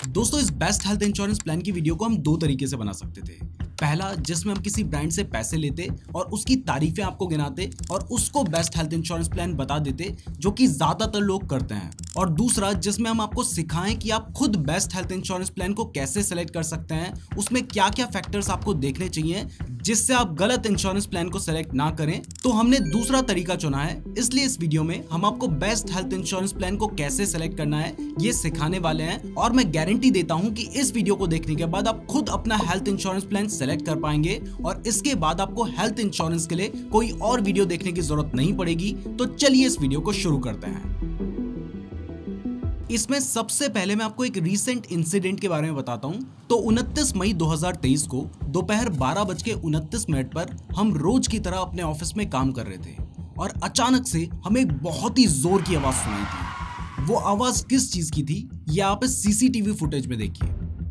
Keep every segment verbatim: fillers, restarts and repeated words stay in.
दोस्तों इस best health insurance plan की वीडियो को हम दो तरीके से बना सकते थे। पहला, जिसमें हम किसी ब्रांड से पैसे लेते और उसकी तारीफें आपको गिनाते और उसको बेस्ट हेल्थ इंश्योरेंस प्लान बता देते, जो कि ज्यादातर लोग करते हैं। और दूसरा, जिसमें हम आपको सिखाएं कि आप खुद बेस्ट हेल्थ इंश्योरेंस प्लान को कैसे सेलेक्ट कर सकते हैं, उसमें क्या क्या फैक्टर्स आपको देखने चाहिए जिससे आप गलत इंश्योरेंस प्लान को सेलेक्ट ना करें। तो हमने दूसरा तरीका चुना है, इसलिए इस वीडियो में हम आपको बेस्ट हेल्थ इंश्योरेंस प्लान को कैसे सेलेक्ट करना है ये सिखाने वाले हैं। और मैं गारंटी देता हूं कि इस वीडियो को देखने के बाद आप खुद अपना हेल्थ इंश्योरेंस प्लान सेलेक्ट कर पाएंगे और इसके बाद आपको हेल्थ इंश्योरेंस के लिए कोई और वीडियो देखने की जरूरत नहीं पड़ेगी। तो चलिए इस वीडियो को शुरू करते हैं। इसमें सबसे पहले मैं आपको एक रीसेंट इंसिडेंट के बारे में बताता हूं। तो उनतीस मई दो हज़ार तेईस को दोपहर बारह बज के उनतीस मिनट पर हम रोज की तरह अपने ऑफिस में काम कर रहे थे और अचानक से हमें एक बहुत ही जोर की आवाज सुनाई थी। वो आवाज किस चीज की थी ये आप इस सीसीटीवी फुटेज में देखिए।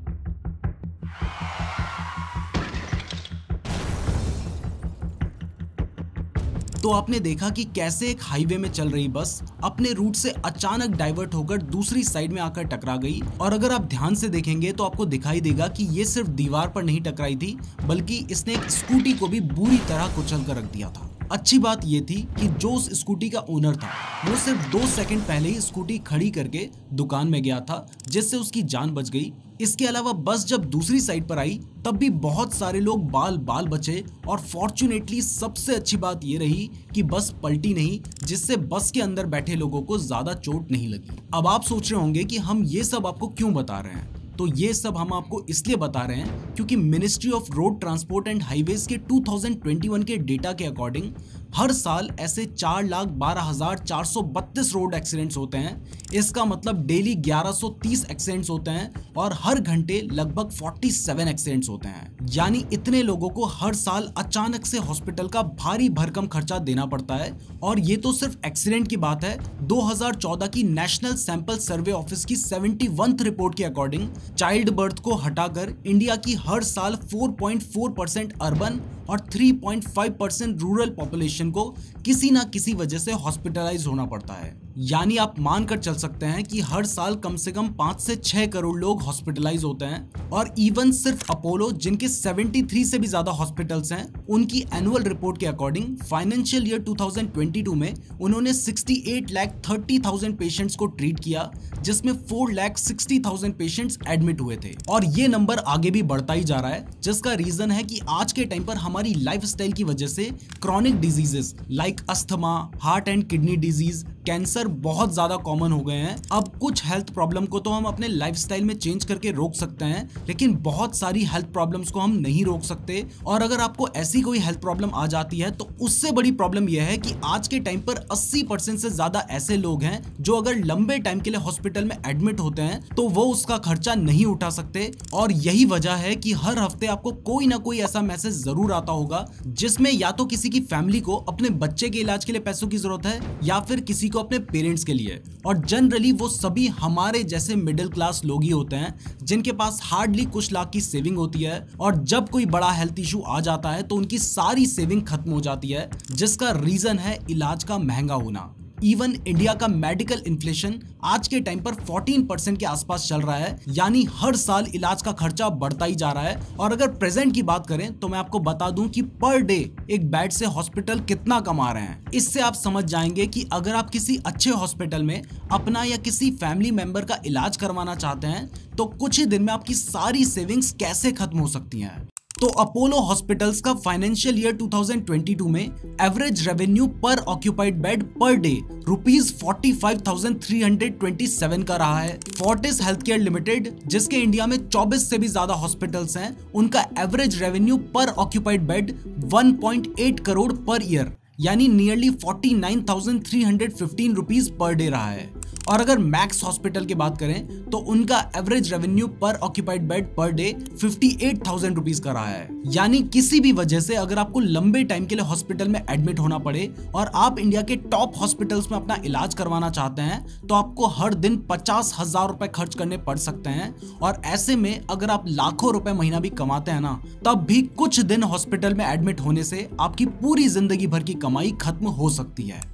तो आपने देखा कि कैसे एक हाईवे में चल रही बस अपने रूट से अचानक डाइवर्ट होकर दूसरी साइड में आकर टकरा गई। और अगर आप ध्यान से देखेंगे तो आपको दिखाई देगा कि ये सिर्फ दीवार पर नहीं टकराई थी, बल्कि इसने एक स्कूटी को भी बुरी तरह कुचल कर रख दिया था। अच्छी बात ये थी कि जो उस स्कूटी का ओनर था वो सिर्फ दो सेकंड पहले ही स्कूटी खड़ी करके दुकान में गया था, जिससे उसकी जान बच गई। इसके अलावा बस जब दूसरी साइड पर आई तब भी बहुत सारे लोग बाल बाल बचे और फॉर्चुनेटली सबसे अच्छी बात ये रही कि बस पलटी नहीं, जिससे बस के अंदर बैठे लोगों को ज्यादा चोट नहीं लगी। अब आप सोच रहे होंगे कि हम ये सब आपको क्यों बता रहे हैं। तो ये सब हम आपको इसलिए बता रहे हैं क्योंकि ministry of road transport and highways के दो हज़ार इक्कीस के डेटा के अकॉर्डिंग हर साल ऐसे चार लाख बारह हजार चार सौ बत्तीस रोड एक्सीडेंट्स होते हैं। इसका मतलब डेली ग्यारह सौ तीस एक्सीडेंट्स होते हैं और हर घंटे लगभग सैंतालीस एक्सीडेंट्स होते हैं। यानी इतने लोगों को हर साल अचानक से हॉस्पिटल का भारी भरकम खर्चा देना पड़ता है। और ये तो सिर्फ एक्सीडेंट की बात है। दो हज़ार चौदह की नेशनल सैंपल सर्वे ऑफिस की इकहत्तरवीं रिपोर्ट के अकॉर्डिंग चाइल्ड बर्थ को हटाकर इंडिया की हर साल चार पॉइंट चार परसेंट अर्बन और तीन पॉइंट पाँच परसेंट रूरल पॉपुलेशन को किसी ना किसी वजह से हॉस्पिटलाइज होना पड़ता है। यानी आप मानकर चल सकते हैं कि हर साल कम से कम पाँच से छह करोड़ लोग हॉस्पिटलाइज होते हैं। और इवन सिर्फ अपोलो, जिनके तिहत्तर से भी ज्यादा हॉस्पिटल्स हैं, उनकी एनुअल रिपोर्ट के अकॉर्डिंग फाइनेंशियल ईयर दो हज़ार बाईस में उन्होंने अड़सठ लाख तीस हज़ार पेशेंट्स को ट्रीट किया, जिसमें चार लाख साठ हज़ार पेशेंट्स एडमिट हुए थे। और ये नंबर आगे भी बढ़ता ही जा रहा है, जिसका रीजन है कि आज के टाइम पर हमारी लाइफस्टाइल की वजह से chronic diseases like asthma, heart and kidney disease, cancer बहुत ज्यादा कॉमन हो गए हैं। अब कुछ हेल्थ प्रॉब्लम को तो हम अपने लाइफस्टाइल में चेंज करके रोक सकते हैं, लेकिन बहुत सारी हेल्थ प्रॉब्लम्स को हम नहीं रोक सकते। और अगर आपको ऐसी कोई हेल्थ प्रॉब्लम आ जाती है तो उससे बड़ी प्रॉब्लम यह है कि आज के टाइम पर अस्सी परसेंट से ज्यादा ऐसे लोग हैं जो अगर लंबे टाइम के लिए हॉस्पिटल में एडमिट होते हैं तो वो उसका खर्चा नहीं उठा सकते। और यही वजह है कि हर हफ्ते आपको कोई ना कोई ऐसा मैसेज जरूर आता होगा जिसमें या तो किसी की फैमिली को अपने बच्चे के इलाज के लिए पैसों की जरूरत है या फिर किसी को अपने पेरेंट्स के लिए। और जनरली वो सभी हमारे जैसे मिडिल क्लास लोग ही होते हैं जिनके पास हार्डली कुछ लाख की सेविंग होती है। और जब कोई बड़ा हेल्थ इशू आ जाता है तो उनकी सारी सेविंग खत्म हो जाती है, जिसका रीजन है इलाज का महंगा होना। इवन इंडिया का मेडिकल इन्फ्लेशन आज के टाइम पर चौदह परसेंट के आसपास चल रहा है, यानी हर साल इलाज का खर्चा बढ़ता ही जा रहा है। और अगर प्रेजेंट की बात करें तो मैं आपको बता दूं कि पर डे एक बेड से हॉस्पिटल कितना कमा रहे हैं। इससे आप समझ जाएंगे कि अगर आप किसी अच्छे हॉस्पिटल में अपना या किसी फैमिली मेंबर का इलाज करवाना चाहते हैं तो कुछ ही दिन में आपकी सारी सेविंग्स कैसे खत्म हो सकती हैं। तो अपोलो हॉस्पिटल्स का फाइनेंशियल ईयर दो हज़ार बाईस में average revenue per occupied bed per day rupees पैंतालीस हज़ार तीन सौ सत्ताईस का रहा है। फोर्टिस हेल्थकेयर लिमिटेड, जिसके इंडिया में चौबीस से भी ज्यादा हॉस्पिटल्स हैं, उनका average revenue per occupied bed एक पॉइंट आठ करोड़ पर ईयर, यानी नियरली उनचास हज़ार तीन सौ पंद्रह रुपीस पर डे रहा है। और अगर मैक्स हॉस्पिटल की बात करें तो उनका average revenue per occupied bed per day अट्ठावन हज़ार रुपीस का रहा है। यानी किसी भी वजह से अगर आपको लंबे टाइम के लिए हॉस्पिटल में एडमिट होना पड़े और आप इंडिया के टॉप हॉस्पिटल्स में अपना इलाज करवाना चाहते हैं तो आपको हर दिन पचास हजार रुपए खर्च करने पड़ सकते हैं। और ऐसे में अगर आप लाखों रुपए महीना भी कमाते हैं ना, तब भी कुछ दिन हॉस्पिटल में एडमिट होने से आपकी पूरी जिंदगी भर की कमाई खत्म हो सकती है।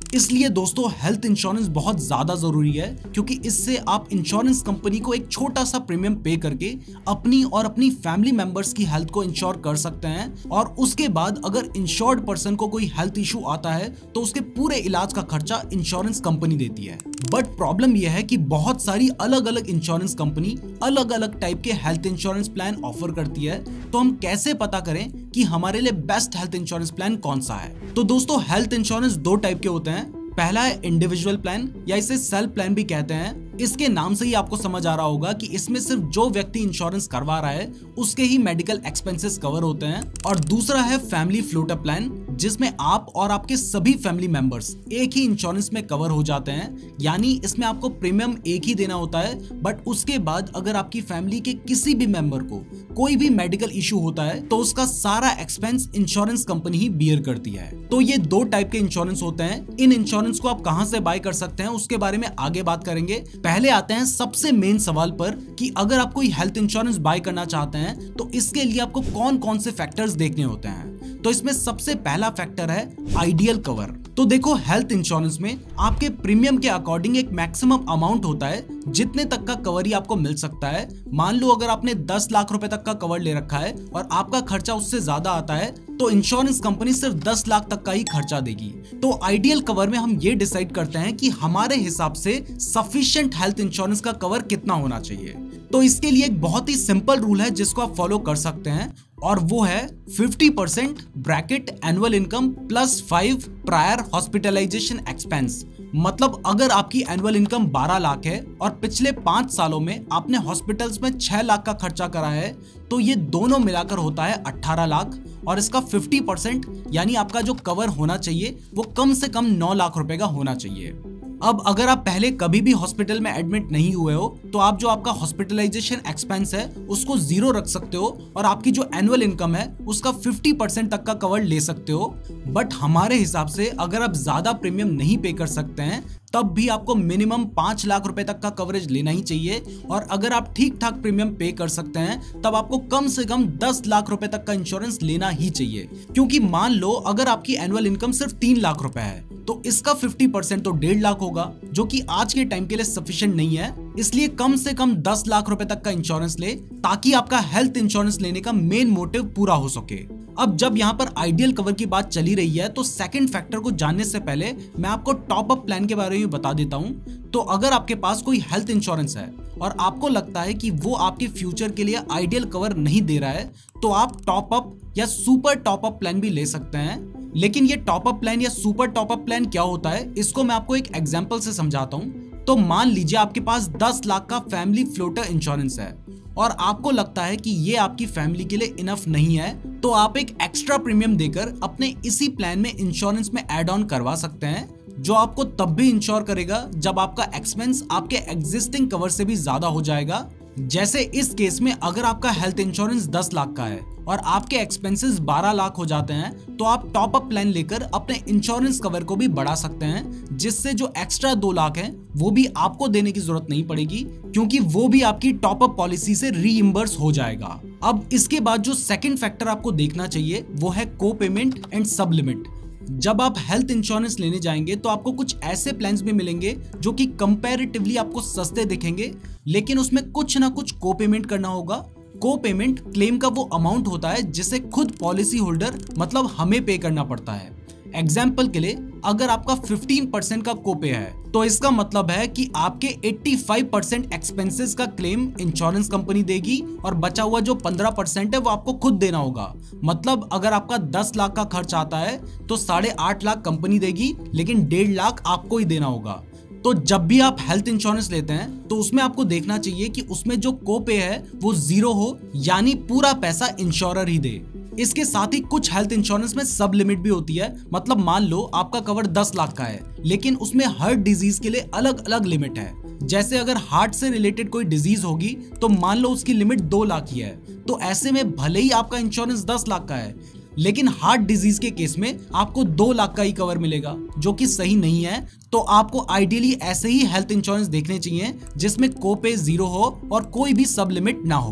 इसलिए दोस्तों हेल्थ इंश्योरेंस बहुत ज्यादा जरूरी है, क्योंकि इससे आप इंश्योरेंस कंपनी को एक छोटा सा प्रीमियम पे करके अपनी और अपनी फैमिली मेंबर्स की हेल्थ को इंश्योर कर सकते हैं, और उसके बाद अगर इंश्योर्ड पर्सन को कोई हेल्थ इशू आता है तो उसके पूरे इलाज का खर्चा इंश्योरेंस कंपनी देती है। बट प्रॉब्लम यह है कि बहुत सारी अलग अलग इंश्योरेंस कंपनी अलग अलग टाइप के हेल्थ इंश्योरेंस प्लान ऑफर करती है, तो हम कैसे पता करें कि हमारे लिए बेस्ट हेल्थ इंश्योरेंस प्लान कौन सा है? तो दोस्तों हेल्थ इंश्योरेंस दो टाइप के होते हैं। पहला है इंडिविजुअल प्लान, या इसे सेल्फ प्लान भी कहते हैं। इसके नाम से ही आपको समझ आ रहा होगा कि इसमें सिर्फ जो व्यक्ति इंश्योरेंस करवा रहा है उसके ही मेडिकल एक्सपेंसेस कवर होते हैं। और दूसरा है फैमिली फ्लोटर प्लान, जिसमें आप और आपके सभी फैमिली मेंबर्स एक ही इंश्योरेंस में कवर हो जाते हैं। यानी इसमें आपको प्रीमियम एक ही देना होता है, बट उसके बाद अगर आपकी फैमिली के किसी भी मेंबर को कोई भी मेडिकल इशू होता है तो उसका सारा एक्सपेंस इंश्योरेंस कंपनी ही बियर करती है। तो ये दो टाइप के इंश्योरेंस होते हैं। इन इंश्योरेंस को आप कहां से बाय कर सकते हैं उसके बारे में आगे बात करेंगे। पहले आते हैं सबसे मेन सवाल पर कि अगर आप कोई हेल्थ इंश्योरेंस बाय करना चाहते हैं तो इसके लिए आपको कौन कौन से फैक्टर्स देखने होते हैं। तो इसमें सबसे पहला फैक्टर है आइडियल कवर। तो देखो हेल्थ इंश्योरेंस में आपके प्रीमियम के अकॉर्डिंग एक मैक्सिमम अमाउंट होता है जितने तक का कवर ही आपको मिल सकता है। मान लो अगर आपने दस लाख रुपए तक का कवर ले रखा है और आपका खर्चा उससे ज्यादा आता है तो इंश्योरेंस कंपनी सिर्फ दस लाख तक का ही खर्चा देगी। तो आइडियल कवर में हम ये डिसाइड करते हैं कि हमारे हिसाब से सफिशिएंट हेल्थ इंश्योरेंस का कवर कितना होना चाहिए। तो इसके लिए एक बहुत ही सिंपल रूल है जिसको आप फॉलो कर सकते हैं, और वो है fifty percent bracket annual income plus five prior hospitalisation expense. मतलब अगर आपकी एनुअल इनकम बारह लाख है और पिछले पांच सालों में आपने हॉस्पिटल्स में छह लाख का खर्चा करा है तो ये दोनों मिलाकर होता है अठारह लाख, और इसका फिफ्टी परसेंट यानी आपका जो कवर होना चाहिए वो कम से कम नौ लाख रुपए का होना चाहिए। अब अगर आप पहले कभी भी हॉस्पिटल में एडमिट नहीं हुए हो तो आप जो आपका हॉस्पिटलाइजेशन एक्सपेंस है उसको जीरो रख सकते हो और आपकी जो एनुअल इनकम है उसका फिफ्टी परसेंट तक का कवर ले सकते हो। बट हमारे हिसाब से अगर आप ज्यादा प्रीमियम नहीं पे कर सकते हैं तब भी आपको मिनिमम पांच लाख रुपए तक का कवरेज लेना ही चाहिए, और अगर आप ठीक ठाक प्रीमियम पे कर सकते हैं तब आपको कम से कम दस लाख रुपए तक का इंश्योरेंस लेना ही चाहिए। क्योंकि मान लो अगर आपकी एनुअल इनकम सिर्फ तीन लाख रुपए है तो इसका फिफ्टी परसेंट तो डेढ़ लाख होगा, जो कि आज के टाइम के लिए सफिशिएंट नहीं है। इसलिए कम से कम दस लाख रुपए तक का इंश्योरेंस ले ताकि आपका हेल्थ इंश्योरेंस लेने का मेन मोटिव पूरा हो सके। अब जब यहाँ पर आइडियल कवर की बात चली रही है तो सेकंड फैक्टर को जानने से पहले मैं आपको टॉप अप प्लान के बारे में बता देता हूँ। तो अगर आपके पास कोई हेल्थ इंश्योरेंस है और आपको लगता है कि वो आपके फ्यूचर के लिए आइडियल कवर नहीं दे रहा है तो आप टॉप अप या सुपर टॉप अप प्लान भी ले सकते हैं। लेकिन ये टॉप अप प्लान या सुपर टॉप अप प्लान क्या होता है इसको मैं आपको एक एग्जांपल से समझाता हूँ। तो मान लीजिए आपके पास दस लाख का फैमिली फ्लोटर इंश्योरेंस है और आपको लगता है कि ये आपकी फैमिली के लिए इनफ नहीं है, तो आप एक एक्स्ट्रा प्रीमियम देकर अपने इसी प्लान में इंश्योरेंस में ऐड ऑन करवा सकते हैं, जो आपको तब भी इंश्योर करेगा जब आपका एक्सपेंस आपके एग्जिस्टिंग कवर से भी ज्यादा हो जाएगा। जैसे इस केस में अगर आपका हेल्थ इंश्योरेंस दस लाख का है और आपके एक्सपेंसेस बारह लाख हो जाते हैं तो आप टॉप अप प्लान लेकर अपने इंश्योरेंस कवर को भी बढ़ा सकते हैं, जिससे जो एक्स्ट्रा दो लाख है वो भी आपको देने की जरूरत नहीं पड़ेगी, क्योंकि वो भी आपकी टॉप अप पॉलिसी से रीइंबर्स हो जाएगा। अब इसके बाद जो सेकंड फैक्टर आपको देखना चाहिए वो है को पेमेंट एंड सब लिमिट। जब आप हेल्थ इंश्योरेंस लेने जाएंगे तो आपको कुछ ऐसे प्लान्स भी मिलेंगे जो कि कंपैरेटिवली आपको सस्ते दिखेंगे, लेकिन उसमें कुछ ना कुछ को पेमेंट करना होगा। को पेमेंट क्लेम का वो अमाउंट होता है जिसे खुद पॉलिसी होल्डर मतलब हमें पे करना पड़ता है। एग्जाम्पल के लिए अगर आपका फिफ्टीन परसेंट का कोपे है तो इसका मतलब है कि आपके पचासी परसेंट एक्सपेंसेस का क्लेम इंश्योरेंस कंपनी देगी और बचा हुआ जो पंद्रह परसेंट है वो आपको खुद देना होगा। मतलब अगर आपका दस लाख का खर्च आता है तो साढ़े आठ लाख कंपनी देगी, लेकिन डेढ़ लाख आपको ही देना होगा। तो जब भी आप हेल्थ इंश्योरेंस लेते हैं तो उसमें आपको देखना चाहिए कि उसमें जो कोपे है वो जीरो हो, यानी पूरा पैसा इंश्योरर ही दे। इसके साथ ही कुछ हेल्थ इंश्योरेंस में सब लिमिट भी होती है। मतलब मान लो आपका कवर दस लाख का है लेकिन उसमें हर डिजीज के लिए अलग अलग लिमिट है। जैसे अगर हार्ट से रिलेटेड कोई डिजीज होगी तो मान लो उसकी लिमिट दो लाख ही है, तो ऐसे में भले ही आपका इंश्योरेंस दस लाख का है लेकिन हार्ट डिजीज के केस में आपको दो लाख का ही कवर मिलेगा, जो कि सही नहीं है। तो आपको आइडियली ऐसे ही हेल्थ इंश्योरेंस देखने चाहिए जिसमें कोपे जीरो हो और कोई भी सब लिमिट ना हो।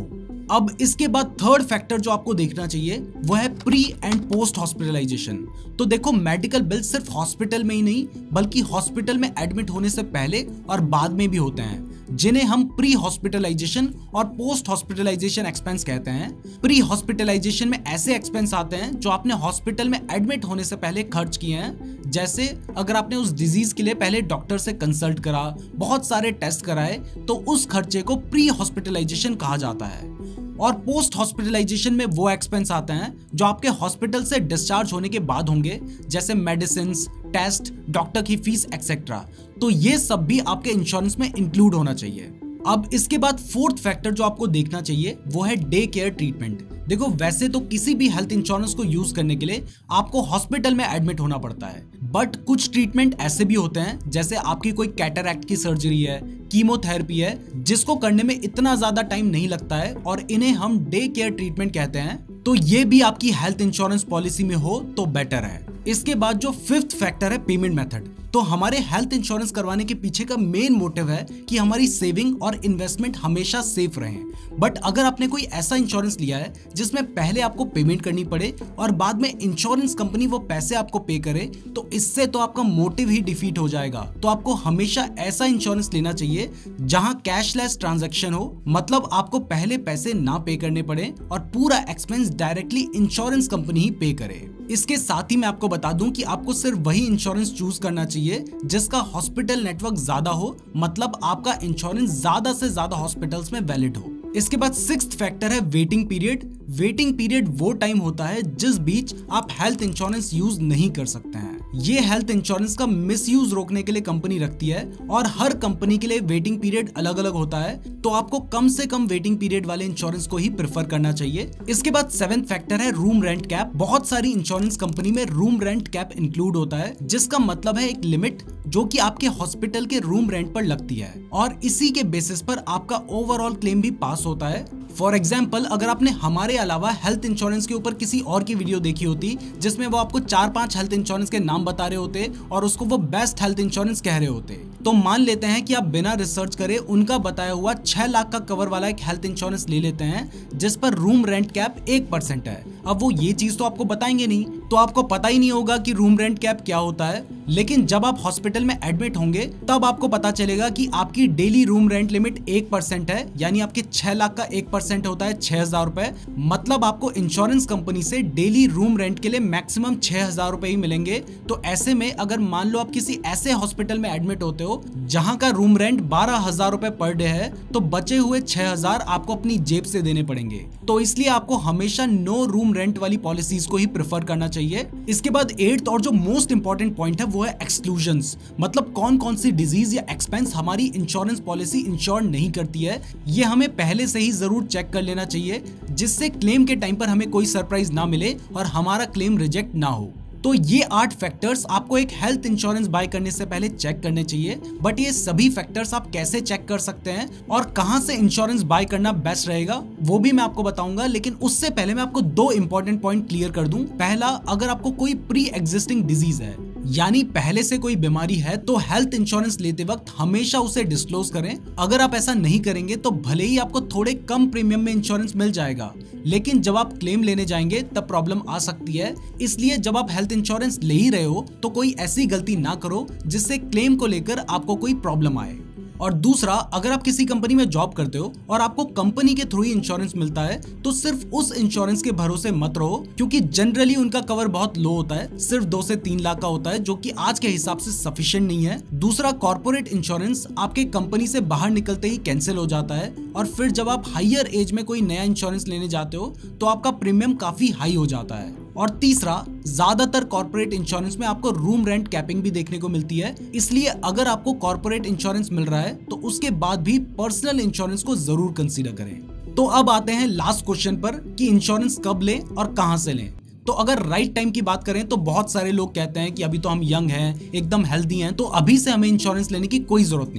अब इसके बाद थर्ड फैक्टर जो आपको देखना चाहिए वो है प्री एंड पोस्ट हॉस्पिटलाइजेशन। तो देखो, मेडिकल बिल सिर्फ हॉस्पिटल में ही नहीं बल्कि हॉस्पिटल में एडमिट होने से पहले और बाद में भी होते हैं, जिन्हें हम प्री हॉस्पिटलाइजेशन और पोस्ट हॉस्पिटलाइजेशन एक्सपेंस कहते हैं। प्री हॉस्पिटलाइजेशन में ऐसे एक्सपेंस आते हैं जो आपने हॉस्पिटल में एडमिट होने से पहले खर्च किए हैं, जैसे अगर आपने उस डिजीज के लिए पहले डॉक्टर से कंसल्ट करा, बहुत सारे टेस्ट कराए, तो उस खर्चे को प्री हॉस्पिटलाइजेशन कहा जाता है। और पोस्ट हॉस्पिटलाइजेशन में वो एक्सपेंस आते हैं जो आपके हॉस्पिटल से डिस्चार्ज होने के बाद होंगे, जैसे मेडिसिन, टेस्ट, डॉक्टर की फीस एक्सेट्रा। तो ये सब भी आपके इंश्योरेंस में इंक्लूड होना चाहिए। अब इसके बाद फोर्थ फैक्टर जो आपको देखना चाहिए वो है डे केयर ट्रीटमेंट। देखो, वैसे तो किसी भी हेल्थ इंश्योरेंस को यूज करने के लिए आपको हॉस्पिटल में एडमिट होना पड़ता है, बट कुछ ट्रीटमेंट ऐसे भी होते हैं, जैसे आपकी कोई कैटरैक्ट की सर्जरी है, कीमोथेरेपी है, जिसको करने में इतना ज्यादा टाइम नहीं लगता है और इन्हें हम डे केयर ट्रीटमेंट कहते हैं। तो ये भी आपकी हेल्थ इंश्योरेंस पॉलिसी में हो तो बेटर है। इसके बाद जो फिफ्थ फैक्टर है पेमेंट मेथड। तो हमारे हेल्थ इंश्योरेंस करवाने के पीछे का मेन मोटिव है कि हमारी सेविंग और इन्वेस्टमेंट हमेशा सेफ रहें। बट अगर आपने कोई ऐसा इंश्योरेंस लिया है जिसमें पहले आपको पेमेंट करनी पड़े और बाद में इंश्योरेंस कंपनी वो पैसे आपको पे करे, तो इससे तो आपका मोटिव ही डिफीट हो जाएगा। तो आपको हमेशा ऐसा इंश्योरेंस लेना चाहिए जहां कैशलेस ट्रांजैक्शन हो, मतलब आपको पहले पैसे ना पे करने पड़े और पूरा एक्सपेंस डायरेक्टली इंश्योरेंस कंपनी ही पे करे। इसके साथ ही मैं आपको बता दूं कि आपको सिर्फ वही इंश्योरेंस चूज करना चाहिए जिसका हॉस्पिटल नेटवर्क ज्यादा हो, मतलब आपका इंश्योरेंस ज्यादा से ज्यादा हॉस्पिटल्स में वैलिड हो। इसके बाद सिक्स्थ फैक्टर है वेटिंग पीरियड। वेटिंग पीरियड वो टाइम होता है जिस बीच आप हेल्थ इंश्योरेंस यूज नहीं कर सकते हैं। ये हेल्थ इंश्योरेंस का मिसयूज रोकने के लिए कंपनी रखती है और हर कंपनी के लिए वेटिंग पीरियड अलग अलग होता है, तो आपको कम से कम वेटिंग पीरियड वाले इंश्योरेंस को ही प्रेफर करना चाहिए। इसके बाद सेवेंथ फैक्टर है रूम रेंट कैप। बहुत सारी इंश्योरेंस कंपनी में रूम रेंट कैप इंक्लूड होता है, जिसका मतलब है एक लिमिट जो कि आपके हॉस्पिटल के रूम रेंट पर लगती है और इसी के बेसिस पर आपका ओवरऑल क्लेम भी पास होता है। फॉर एग्जाम्पल, अगर आपने हमारे अलावा हेल्थ इंश्योरेंस के ऊपर किसी और की वीडियो देखी होती जिसमें वो आपको चार पांच हेल्थ इंश्योरेंस के नाम बता रहे होते और उसको वो बेस्ट हेल्थ इंश्योरेंस कह रहे होते, तो मान लेते हैं कि आप बिना रिसर्च करे उनका बताया हुआ छह लाख का कवर वाला एक हेल्थ इंश्योरेंस ले लेते हैं जिस पर रूम रेंट कैप एक परसेंट है। अब वो ये चीज तो आपको बताएंगे नहीं, तो आपको पता ही नहीं होगा कि रूम रेंट कैप क्या होता है। लेकिन जब आप हॉस्पिटल में एडमिट होंगे तब आपको पता चलेगा कि आपकी डेली रूम रेंट लिमिट एक परसेंट है, यानी आपके छह लाख का एक परसेंट होता है छह हजार रुपए। मतलब आपको इंश्योरेंस कंपनी से डेली रूम रेंट के लिए मैक्सिमम छह हजार रुपए ही मिलेंगे। तो ऐसे में अगर मान लो आप किसी ऐसे हॉस्पिटल में एडमिट होते हो जहां का रूम रेंट बारह हजार रुपए पर डे है, तो बचे हुए छह हजार आपको अपनी जेब से देने पड़ेंगे। तो इसलिए आपको हमेशा नो रूम रेंट वाली पॉलिसीज को ही प्रेफर करना चाहिए। इसके बाद एट्थ और जो मोस्ट इंपॉर्टेंट पॉइंट है वो है एक्सक्लूजन्स, मतलब कौन कौन सी डिजीज या एक्सपेंस हमारी इंश्योरेंस पॉलिसी इंश्योर नहीं करती है। ये हमें पहले से ही जरूर चेक कर लेना चाहिए, जिससे क्लेम के टाइम पर हमें कोई सरप्राइज ना मिले और हमारा क्लेम रिजेक्ट ना हो। तो ये आठ फैक्टर्स आपको एक हेल्थ इंश्योरेंस बाय करने से पहले चेक करने चाहिए। बट ये सभी फैक्टर्स आप कैसे चेक कर सकते हैं और कहां से इंश्योरेंस बाय करना बेस्ट रहेगा वो भी मैं आपको बताऊंगा, लेकिन उससे पहले मैं आपको दो इंपॉर्टेंट पॉइंट क्लियर कर दूं। पहला, अगर आपको कोई प्री एग्जिस्टिंग डिजीज है, यानी पहले से कोई बीमारी है, तो हेल्थ इंश्योरेंस लेते वक्त हमेशा उसे डिस्क्लोज करें। अगर आप ऐसा नहीं करेंगे तो भले ही आपको थोड़े कम प्रीमियम में इंश्योरेंस मिल जाएगा, लेकिन जब आप क्लेम लेने जाएंगे तब प्रॉब्लम आ सकती है। इसलिए जब आप हेल्थ इंश्योरेंस ले ही रहे हो तो कोई ऐसी गलती ना करो जिससे क्लेम को लेकर आपको कोई प्रॉब्लम आए। और दूसरा, अगर आप किसी कंपनी में जॉब करते हो और आपको कंपनी के थ्रू ही इंश्योरेंस मिलता है, तो सिर्फ उस इंश्योरेंस के भरोसे मत रहो, क्योंकि जनरली उनका कवर बहुत लो होता है, सिर्फ दो से तीन लाख का होता है, जो कि आज के हिसाब से सफिशिएंट नहीं है। दूसरा, कॉर्पोरेट इंश्योरेंस आपके कंपनी से बाहर निकलते ही कैंसिल हो जाता है और फिर जब आप हायर एज में कोई नया इंश्योरेंस लेने जाते हो तो आपका प्रीमियम काफी हाई हो जाता है। और तीसरा, ज्यादातर कॉर्पोरेट इंश्योरेंस में आपको रूम रेंट कैपिंग भी देखने को मिलती है, इसलिए अगर आपको कॉर्पोरेट इंश्योरेंस मिल रहा है तो उसके बाद भी पर्सनल इंश्योरेंस को जरूर कंसीडर करें। तो अब आते हैं लास्ट क्वेश्चन पर कि इंश्योरेंस कब लें और कहां से लें। तो अगर राइट टाइम की बात करें तो बहुत सारे लोग कहते हैं कि अभी तो हम यंग हैं, एकदम हेल्दी हैं, तो अभी से हमें इंश्योरेंस लेने की कोई जरूरत नहीं है।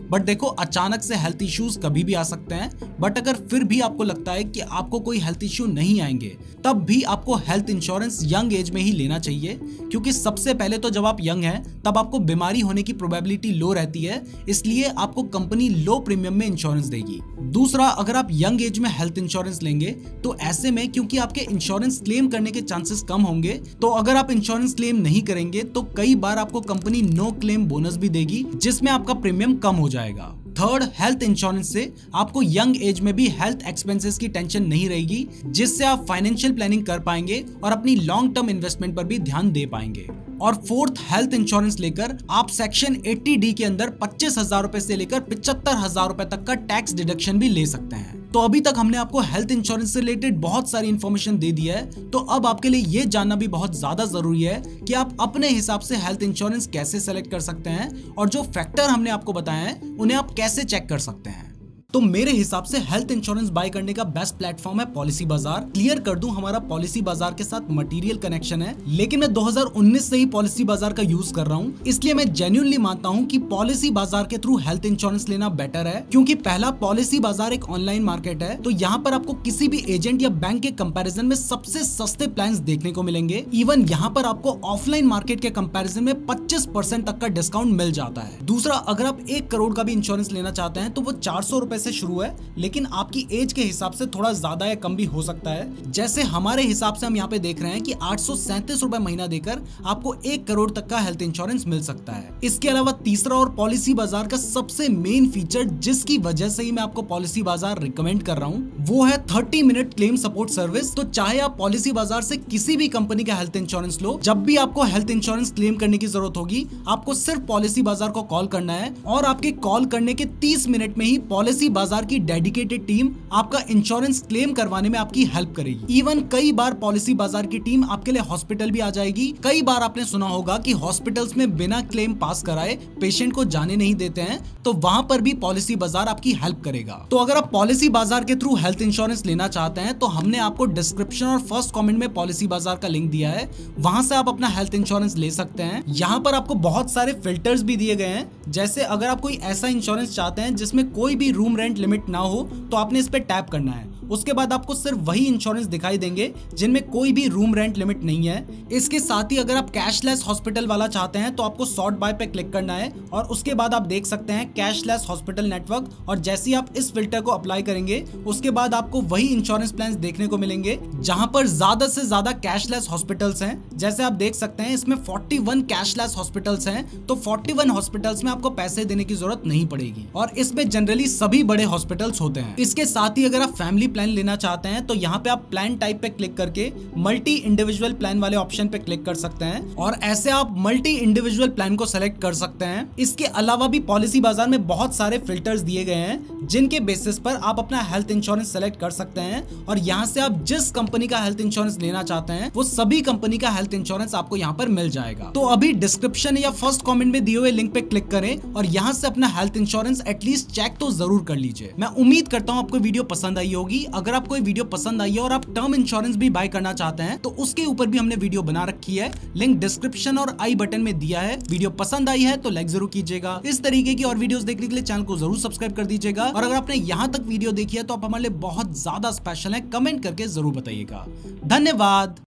बट देखो अचानक से हेल्थ इश्यूज कभी भी आ सकते हैं, बट अगर फिर भी आपको लगता है कि आपको कोई हेल्थ इश्यू नहीं आएंगे, तब भी आपको हेल्थ इंश्योरेंस यंग एज में ही लेना चाहिए, क्योंकि सबसे पहले तो जब आप यंग हैं तब आपको बीमारी होने की प्रोबेबिलिटी लो रहती है, इसलिए आपको कंपनी लो प्रीमियम में इंश्योरेंस देगी। दूसरा, अगर आप यंग एज में हेल्थ इंश्योरेंस लेंगे तो ऐसे में क्योंकि आपके इंश्योरेंस क्लेम करने के चांसेस कम होंगे, तो अगर आप इंश्योरेंस क्लेम नहीं करेंगे तो कई बार आपको कंपनी नो क्लेम बोनस भी देगी, जिसमें आपका प्रीमियम कम हो जाएगा। थर्ड, हेल्थ इंश्योरेंस से आपको यंग एज में भी हेल्थ एक्सपेंसेस की टेंशन नहीं रहेगी, जिससे आप फाइनेंशियल प्लानिंग कर पाएंगे और अपनी लॉन्ग टर्म इन्वेस्टमेंट पर भी ध्यान दे पाएंगे। और फोर्थ, हेल्थ इंश्योरेंस लेकर आप सेक्शन अस्सी डी के अंदर पच्चीस हजार रुपए से लेकर पिछहत्तर हजार रुपए तक का टैक्स डिडक्शन भी ले सकते हैं। तो अभी तक हमने आपको हेल्थ इंश्योरेंस से रिलेटेड बहुत सारी इंफॉर्मेशन दे दी है, तो अब आपके लिए ये जानना भी बहुत ज्यादा जरूरी है कि आप अपने हिसाब से हेल्थ इंश्योरेंस कैसे सेलेक्ट कर सकते हैं और जो फैक्टर हमने आपको बताए हैं उन्हें आप कैसे चेक कर सकते हैं। तो मेरे हिसाब से हेल्थ इंश्योरेंस बाय करने का बेस्ट प्लेटफॉर्म है पॉलिसी बाजार। क्लियर कर दूं, हमारा पॉलिसी बाजार के साथ मटेरियल कनेक्शन है, लेकिन मैं दो हज़ार उन्नीस से ही पॉलिसी बाजार का यूज कर रहा हूं, इसलिए मैं जेन्युइनली मानता हूं कि पॉलिसी बाजार के थ्रू हेल्थ इंश्योरेंस लेना बेटर है। क्योंकि पहला, पॉलिसी बाजार एक ऑनलाइन मार्केट है, तो यहाँ पर आपको किसी भी एजेंट या बैंक के कंपेरिजन में सबसे सस्ते प्लान देखने को मिलेंगे। इवन यहाँ पर आपको ऑफलाइन मार्केट के कंपेरिजन में पच्चीस परसेंट तक का डिस्काउंट मिल जाता है। दूसरा, अगर आप एक करोड़ का भी इंश्योरेंस लेना चाहते हैं तो वो चार सौ रुपए से शुरू है, लेकिन आपकी एज के हिसाब से थोड़ा ज्यादा या कम भी हो सकता है। जैसे हमारे हिसाब से हम यहाँ पे देख रहे हैं कि आठ सौ सैंतीस रुपए महीना देकर आपको एक करोड़ तक का हेल्थ इंश्योरेंस मिल सकता है। इसके अलावा तीसरा और पॉलिसी बाजार का सबसे मेन फीचर, जिसकी वजह से ही मैं आपको पॉलिसी बाजार रिकमेंड कर रहा हूँ, वो है thirty minute claim support service. तो चाहे आप पॉलिसी बाजार से किसी भी कंपनी का हेल्थ इंश्योरेंस लो, जब भी आपको हेल्थ इंश्योरेंस क्लेम करने की जरूरत होगी, आपको सिर्फ पॉलिसी बाजार को कॉल करना है और आपके कॉल करने के तीस मिनट में ही पॉलिसी बाजार की डेडिकेटेड टीम आपका इंश्योरेंस क्लेम करवाने में आपकी हेल्प करेगी। इवन कई बार पॉलिसी बाजार की टीम आपके लिए हॉस्पिटल भी आ जाएगी। कई बार आपने सुना होगा कि हॉस्पिटल्स में बिना क्लेम पास कराए पेशेंट को जाने नहीं देते हैं, तो वहां पर भी पॉलिसी बाजार आपकी हेल्प करेगा। तो अगर आप पॉलिसी बाजार के थ्रू हेल्थ इंश्योरेंस लेना चाहते हैं तो हमने आपको डिस्क्रिप्शन और फर्स्ट कमेंट में पॉलिसी बाजार का लिंक दिया है, वहां से आप अपना हेल्थ इंश्योरेंस ले सकते हैं। यहाँ पर आपको बहुत सारे फिल्टर्स भी दिए गए हैं, जैसे अगर आप कोई ऐसा इंश्योरेंस चाहते हैं जिसमें कोई भी रूम रेंट लिमिट ना हो तो आपने इस पे टैप करना है। उसके बाद आपको सिर्फ वही इंश्योरेंस दिखाई देंगे जिनमें कोई भी रूम रेंट लिमिट नहीं है। इसके साथ ही अगर आप कैशलेस हॉस्पिटल वाला चाहते हैं तो आपको सॉर्ट बाय पे क्लिक करना है और उसके बाद आप देख सकते हैं कैशलेस हॉस्पिटल नेटवर्क, और जैसे ही आप इस फिल्टर को अप्लाई करेंगे उसके बाद आपको वही इंश्योरेंस प्लान देखने को मिलेंगे जहां पर ज्यादा से ज्यादा कैशलेस हॉस्पिटल्स हैं। जैसे आप देख सकते हैं इसमें इकतालीस कैशलेस हॉस्पिटल्स हैं, तो इकतालीस हॉस्पिटल्स में आपको पैसे देने की जरूरत नहीं पड़ेगी और इसमें जनरली सभी बड़े हॉस्पिटल्स होते हैं। इसके साथ ही अगर आप फैमिली प्लान लेना चाहते हैं तो यहाँ पे आप प्लान टाइप पे क्लिक करके मल्टी इंडिविजुअल प्लान वाले ऑप्शन पे क्लिक कर सकते हैं और ऐसे आप मल्टी इंडिविजुअल प्लान को सेलेक्ट कर सकते हैं। इसके अलावा भी पॉलिसी बाजार में बहुत सारे फिल्टर्स दिए गए हैं जिनके बेसिस पर आप अपना हेल्थ इंश्योरेंस सेलेक्ट कर सकते हैं और यहाँ से आप जिस कंपनी का हेल्थ इंश्योरेंस लेना चाहते हैं वो सभी कंपनी का हेल्थ इंश्योरेंस आपको यहाँ पर मिल जाएगा। तो अभी डिस्क्रिप्शन या फर्स्ट कमेंट में दिए हुए लिंक पे क्लिक करें और यहाँ से अपना हेल्थ इंश्योरेंस एटलीस्ट चेक तो जरूर कर लीजिए। मैं उम्मीद करता हूँ आपको वीडियो पसंद आई होगी। अगर आपको वीडियो पसंद आई है और आप टर्म इंश्योरेंस भी बाय करना चाहते हैं तो उसके ऊपर भी हमने वीडियो बना रखी है, लिंक डिस्क्रिप्शन और आई बटन में दिया है। वीडियो पसंद आई है तो लाइक जरूर कीजिएगा। इस तरीके की और वीडियोस देखने के लिए चैनल को जरूर सब्सक्राइब कर दीजिएगा और अगर आपने यहाँ तक वीडियो देखी है तो आप हमारे लिए बहुत ज्यादा स्पेशल है, कमेंट करके जरूर बताइएगा। धन्यवाद।